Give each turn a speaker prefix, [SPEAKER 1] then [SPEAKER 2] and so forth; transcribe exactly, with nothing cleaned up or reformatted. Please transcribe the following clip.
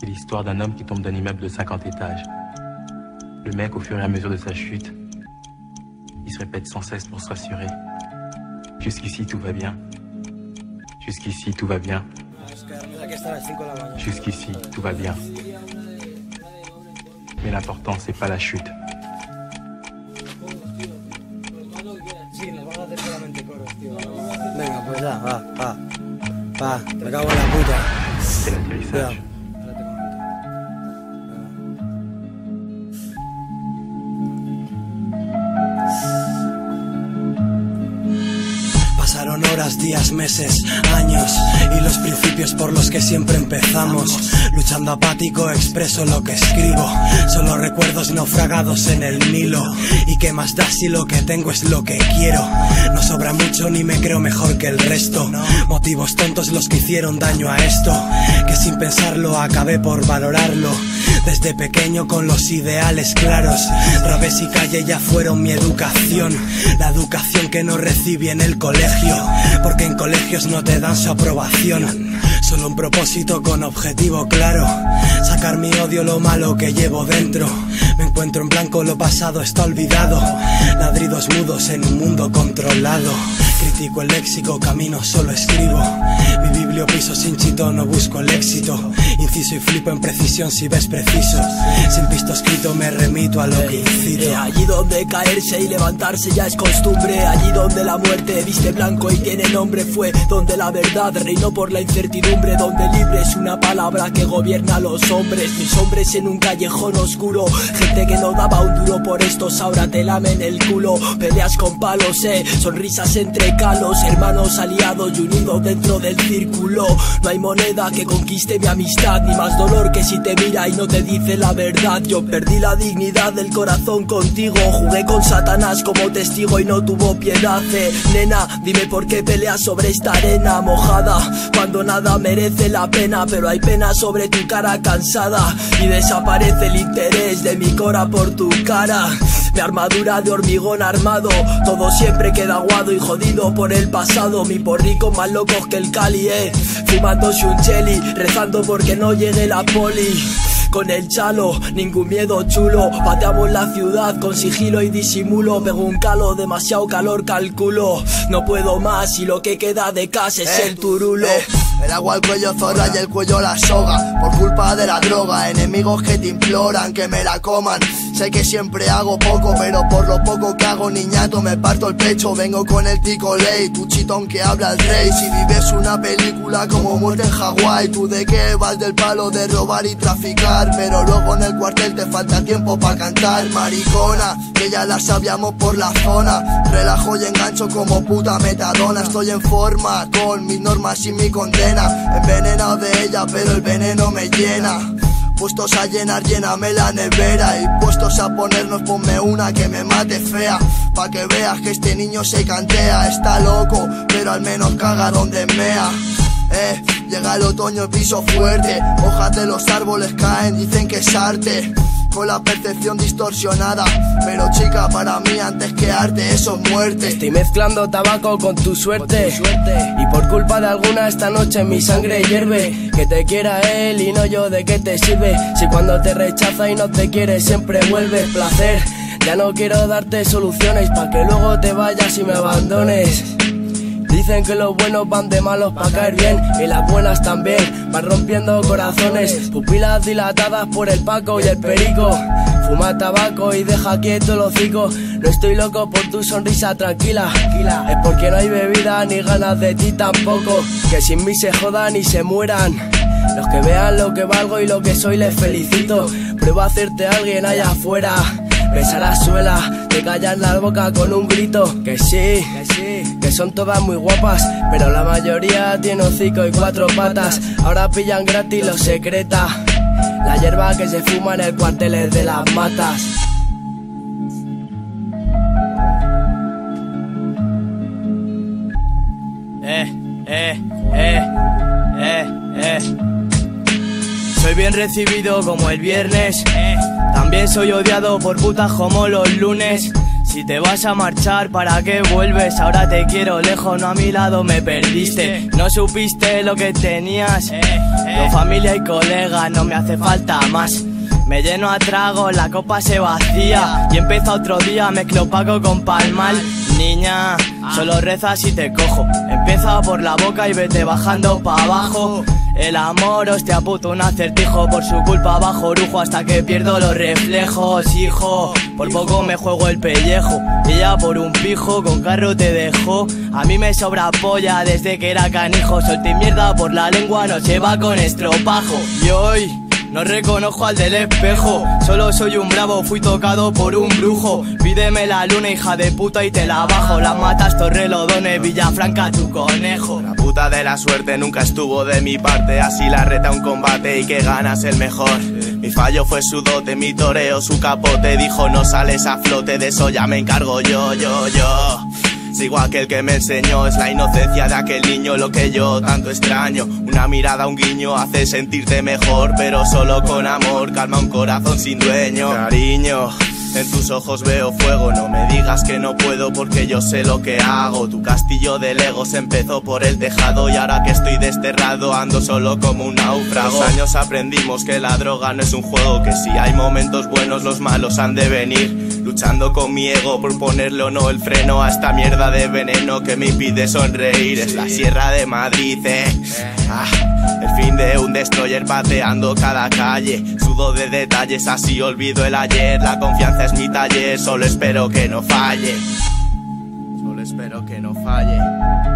[SPEAKER 1] C'est l'histoire d'un homme qui tombe d'un immeuble de cinquante étages. Le mec, au fur et à mesure de sa chute, il se répète sans cesse pour se rassurer. Jusqu'ici, tout va bien. Jusqu'ici, tout va bien. Jusqu'ici, tout va bien. Mais l'important, c'est pas la chute.
[SPEAKER 2] Venga, pues ya, va, va. Va, me cago en la puta.
[SPEAKER 1] C'est l'atterrissage.
[SPEAKER 2] Pasaron horas, días, meses, años y los principios por los que siempre empezamos. Luchando apático expreso lo que escribo. Solo recuerdos naufragados en el Nilo. ¿Y qué más da si lo que tengo es lo que quiero? No sobra mucho ni me creo mejor que el resto. Motivos tontos los que hicieron daño a esto, que sin pensarlo acabé por valorarlo. Desde pequeño con los ideales claros, rabes y calle ya fueron mi educación. La educación que no recibí en el colegio, porque en colegios no te dan su aprobación. Solo un propósito con objetivo claro, sacar mi odio, lo malo que llevo dentro. Me encuentro en blanco, lo pasado está olvidado. Ladridos mudos en un mundo controlado. Critico el léxico, camino, solo escribo. Mi biblio piso sin chito, no busco el éxito. Inciso y flipo en precisión si ves preciso. Sin pisto escrito me remito a lo que incito.
[SPEAKER 3] eh, Allí donde caerse y levantarse ya es costumbre. Allí donde la muerte viste blanco y tiene nombre. Fue donde la verdad reinó por la incertidumbre. Donde libre es una palabra que gobierna a los hombres. Mis hombres en un callejón oscuro. Gente que no daba un duro por estos, ahora te lamen el culo. Peleas con palos, eh, sonrisas entre calos. Hermanos aliados y unidos dentro del círculo. No hay moneda que conquiste mi amistad, ni más dolor que si te mira y no te dice la verdad. Yo perdí la dignidad del corazón contigo. Jugué con Satanás como testigo y no tuvo piedad, eh. Nena, dime por qué peleas sobre esta arena mojada, cuando nada merece la pena. Pero hay pena sobre tu cara cansada y desaparece el interés de mi cora por tu cara. Mi armadura de hormigón armado, todo siempre queda aguado y jodido por el pasado. Mi porrico más locos que el Cali, eh. Fumándose un cheli, rezando porque no llegue la poli. Con el chalo, ningún miedo chulo. Pateamos la ciudad con sigilo y disimulo. Pego un calo, demasiado calor calculo. No puedo más y lo que queda de casa es eh, el turulo.
[SPEAKER 4] eh, El agua al cuello zorra y el cuello la soga. Por culpa de la droga, enemigos que te imploran que me la coman. Sé que siempre hago poco, pero por lo poco que hago, niñato, me parto el pecho. Vengo con el tico ley, tu chitón que habla el rey. Si vives una película como Muerte en Hawái, tú de qué vas del palo de robar y traficar. Pero luego en el cuartel te falta tiempo para cantar. Maricona, que ya la sabíamos por la zona. Relajo y engancho como puta metadona. Estoy en forma con mis normas y mi condena. Envenenado de ella, pero el veneno me llena. Puestos a llenar, lléname la nevera. Y puestos a ponernos, ponme una que me mate fea. Pa' que veas que este niño se cantea. Está loco, pero al menos caga donde mea. Eh, llega el otoño, el piso fuerte. Hojas de los árboles caen, dicen que es arte. Con la percepción distorsionada. Pero chica, para mí antes que arte eso es muerte.
[SPEAKER 3] Estoy mezclando tabaco con tu suerte, con tu suerte. Y por culpa de alguna esta noche mi sangre hierve. Que te quiera él y no yo, ¿de qué te sirve? Si cuando te rechaza y no te quiere siempre vuelve. Placer, ya no quiero darte soluciones pa' que luego te vayas y me abandones. Dicen que los buenos van de malos pa' caer bien, y las buenas también van rompiendo corazones. Pupilas dilatadas por el paco y el perico. Fuma tabaco y deja quieto el hocico. No estoy loco por tu sonrisa tranquila, es porque no hay bebida ni ganas de ti tampoco. Que sin mí se jodan y se mueran. Los que vean lo que valgo y lo que soy les felicito. Prueba a hacerte alguien allá afuera. Besa la suela, te callas la boca con un grito. Que sí, que sí, que son todas muy guapas, pero la mayoría tiene hocico y cuatro patas. Ahora pillan gratis los secreta. La hierba que se fuma en el cuartel es de las matas. Eh, eh, eh, eh, eh. Soy bien recibido como el viernes, eh. También soy odiado por putas como los lunes. Si te vas a marchar, ¿para qué vuelves? Ahora te quiero lejos, no a mi lado me perdiste. No supiste lo que tenías. Con familia y colegas no me hace falta más. Me lleno a trago, la copa se vacía y empieza otro día, mezclo Paco con Palmal. Niña, solo rezas y te cojo. Empieza por la boca y vete bajando pa' abajo. El amor, hostia puto, un acertijo. Por su culpa bajo orujo hasta que pierdo los reflejos, hijo. Por poco me juego el pellejo. Ella por un pijo con carro te dejó. A mí me sobra polla desde que era canijo. Solté mierda por la lengua, no se va con estropajo. Y hoy no reconozco al del espejo. Solo soy un bravo, fui tocado por un brujo. Pídeme la luna, hija de puta, y te la bajo. La matas, Torrelodones, Villafranca, tu conejo.
[SPEAKER 5] La puta de la suerte nunca estuvo de mi parte. Así la reta un combate y que ganas el mejor. Mi fallo fue su dote, mi toreo, su capote. Dijo no sales a flote, de eso ya me encargo yo, yo, yo. Sigo aquel que me enseñó, es la inocencia de aquel niño lo que yo tanto extraño. Una mirada, un guiño hace sentirte mejor, pero solo con amor calma un corazón sin dueño. Cariño, en tus ojos veo fuego, no me digas que no puedo porque yo sé lo que hago. Tu castillo de legos empezó por el tejado y ahora que estoy desterrado ando solo como un náufrago. Los años aprendimos que la droga no es un juego, que si hay momentos buenos los malos han de venir. Luchando con mi ego por ponerle o no el freno a esta mierda de veneno que me impide sonreír. Es la Sierra de Madrid, eh. Ah, el fin de un destroyer pateando cada calle. Sudo de detalles, así olvido el ayer. La confianza es mi taller, solo espero que no falle. Solo espero que no falle.